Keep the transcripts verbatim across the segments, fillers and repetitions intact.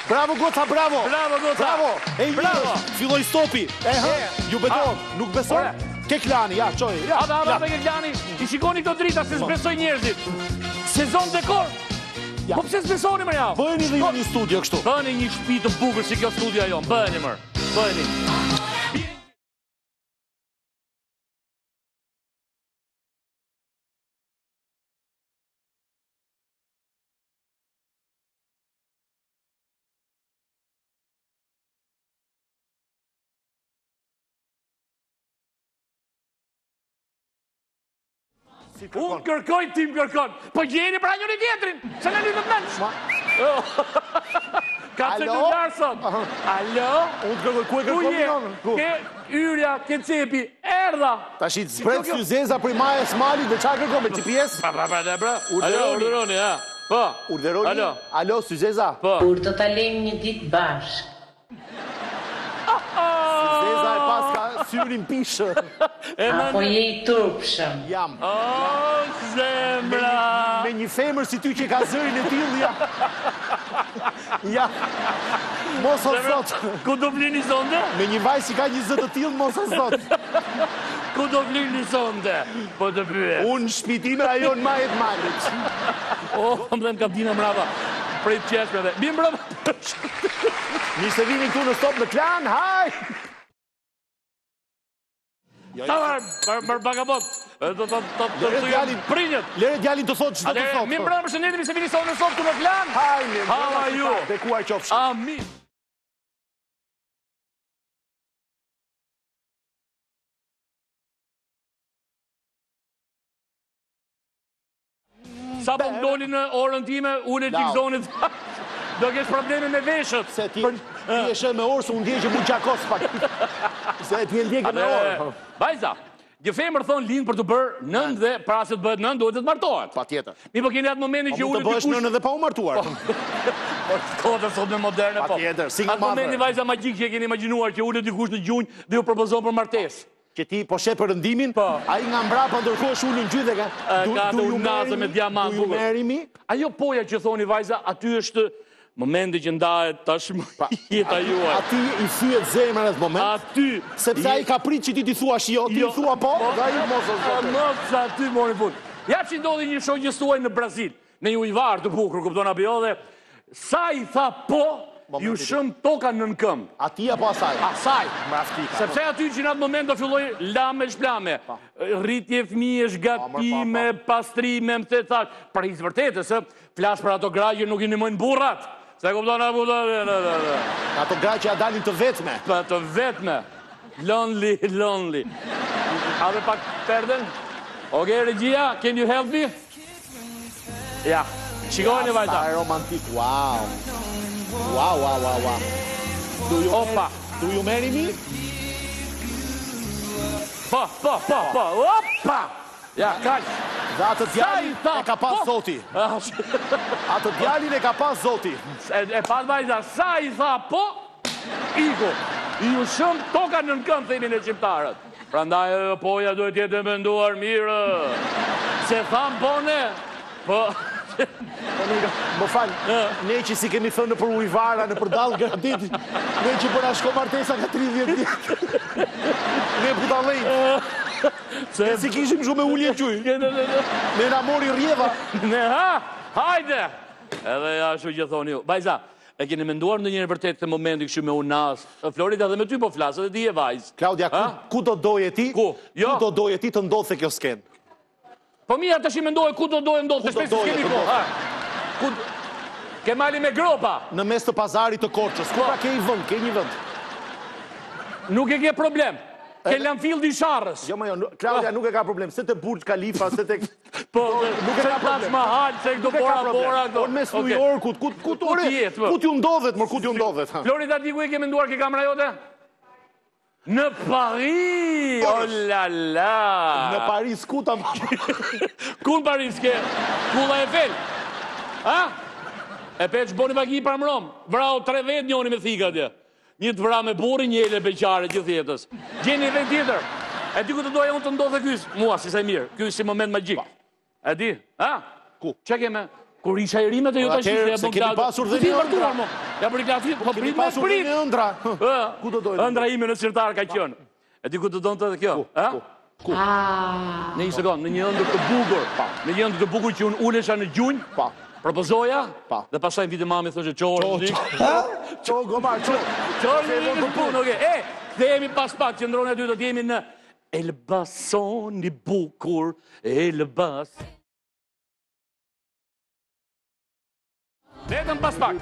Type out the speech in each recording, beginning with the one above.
Bravo Goca, bravo. Bravo Goca. Bravo. E bravo. Filloi stopi. E hë, ju beton, nuk beson? Ke Klani, ja, çoj. Ja. Ata, ata me ke Klani. I shikoni këto drita se s'besoj njerëzit. Sezon dekor. Po pse s'besoni më ja? Bëheni dhe ju një studio kështu. Bëheni një shtëpi të bukur si kjo studia jon. Bëheni më. Bëheni. Unë kërkoj, tim kërkon. Po gjeni pra njëri tjetrin, se në lidhët mensh. Ka të në larë sot. Alo? Unë të kërkoj, ku e kërkoj njënë? Ke yrja, ke cepi, erda. Ta shi të zbret Syzeza për i maje smali, dhe qa kërkoj me G P S? Pra, pra, pra, pra. Alo, urderoni, ja. Po. Urderoni? Alo. Alo, Syzeza? Po. Kur do ta lejmë një ditë bashkë. Syzeza e pas ka syrin pishë. Apo je i turpshëm. Jam. O, zemra. Me një femër si ty që ka zërin e tillë, ja. Ja. Mos o sot. Ku do vlini sonde? Me një vaj si ka një zë të tillë, mos o sot. Ku do vlini sonde? Po të pyet. Unë shpitime ajo në majet malit. O, më dhe më kaptina mrava. Prej të qeshmeve. Mi mbrava. Mi se vini këtu në stop në Klan, haj! Ta për bagabot. Do të të të të prinjët. Lere djalin të thot që të të thot. Mi mbrava përshëndetemi se vini sonë në sot të në Klan. Haj, mi How are you? Dhe kuaj qofshë. Amin. Sa po mdoli në orën time, unë e gjikzonit. Do kesh probleme me veshët. Se ti e shë me orë, se unë ndje që mu qakos pak. Se ti e ndje me orë. Bajza, një femër thonë linë për të bërë nëndë dhe pra se të bëhet nëndë, duhet të të martohet. Pa tjetër. Mi po keni atë momenti që unë të bësh nëndë dhe pa u martuar. Kota sot me moderne, po. Pa tjetër, single mother. Atë momenti vajza magjik që e keni imaginuar që unë dikush në gjunjë dhe ju propozon për martesë. Që ti po shep për rëndimin, a i nga mbrapa ndërkohë shullë në gjyë dhe ka... Ka të unazë me diamant. Du ju merimi? Ajo poja që thoni vajza, aty është momenti që ndahet tashmë jeta juaj. Aty i thyet zemra në atë moment. Aty. Sepse a i ka prit që ti ti thua shio, ti i thua po, dhe a i mos o zote. Mos aty mori fund. Ja që ndodhi një shoqë stuaj në Brazil, në një ujvar të bukur, kupton apo jo, dhe sa i tha po, ju shumë toka në në këmbë. Ati apo asaj? Asaj. Mraftika. Sepse aty që në atë moment do filloj lame shplame. Rritje fëmijësh, gatime, pastrime, më të thash. Për i vërtetës, flas për ato gra që nuk i ndihmojnë burrat. Se kupton apo ato gra që ja dalin të vetme. Për të vetme. Lonely, lonely. A dhe pak perden? Oke, regjia, can you help me? Ja, shikojnë e vajta. Sa e romantik, wow. Wow, wow, wow, wow. Do you Opa. Do you marry me? Po, po, po, po, opa! Ja, kaq. Dhe atë djalin e ka pas zoti. Atë djalin e ka pas zoti. E pas vajza, sa i tha po, iko. I ju shumë toka në në këmë, themin e qiptarët. Pra ndaj, poja duhet jetë e menduar mirë. Se tham po ne, po... Më falë, ne që si kemi thënë për ujvara, në për dalë gradit, ne që për ashko martesa ka tridhjetë vjetë. Ne puta lejtë. Ne si kishim shumë me ullje quj. Ne na mori rjeva. Ne ha, hajde. Edhe ja shu që thoni ju. Bajza, e keni menduar në njëri vërtet të momenti këshu me unas. Florida dhe me ty po flasë, edhe ti e vajzë. Klaudia, ku do doje ti? Ku? Ku do doje ti të ndodhë kjo skenë? Po mija të shi mendoje ku do doje ndodhë, të shpesë s'kemi po. Ke mali me gropa. Në mes të pazarit të Korçës. Ku pra ke i vënd, ke një vënd? Nuk e ke problem. Ke Lanfill di Sharrës. Jo, ma jo, Klaudia nuk e ka problem. Se të Burj Khalifa, se të... Po, nuk e ka Taj Mahal, se këto bora bora. Po, në mes New Yorkut, ku t'ju ndodhet, mër ku t'ju ndodhet. Florida, ti ku e ke menduar ke kamera jote? Në Paris, oh la la. Në Paris, ku ta më? Ku në Paris ke? Kulla e fel. Ha? E pe që boni vaki për mërom. Vrau tre vetë njoni me thika tje. Një të vra me buri, një e beqare gjithë jetës. Gjeni e vend tjetër. E ti ku të doja unë të ndodhe kys? Mua, si Saimir. Kys si moment magjik. E di? Ha? Ku? Që keme? Kur isha i rimet e ju të shishtë, se keni pasur dhe një ëndra. Ja për i klasi, po Keni prit me pasur dhe prit. një ëndra. Ku do dojnë? Ëndra ime në sirtar ka qënë. E ti ku të donë të dhe kjo? Ku? Në një sekundë, në një ëndër të bukur. Në një ëndër të bukur që unë ulesha në gjunjë, propozoja, dhe pasaj në vitë mami thoshe qorë. Qo, gomar, qo. Qorë në një punë, oke. E, dhe jemi pas pak, që ndronë e dy do t'jemi në Elbason një bukur, Elbas. Vetëm pas pak.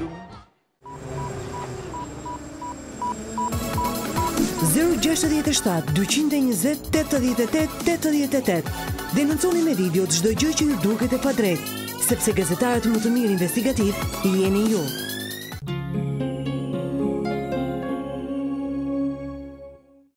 zero gjasht e shtat dyqind e njëzet tetëdhjetë e tetë tetëdhjetë e tetë. Denonconi me video të çdo gjë që ju duket e padrejtë, sepse gazetarët më të mirë investigativ jeni ju.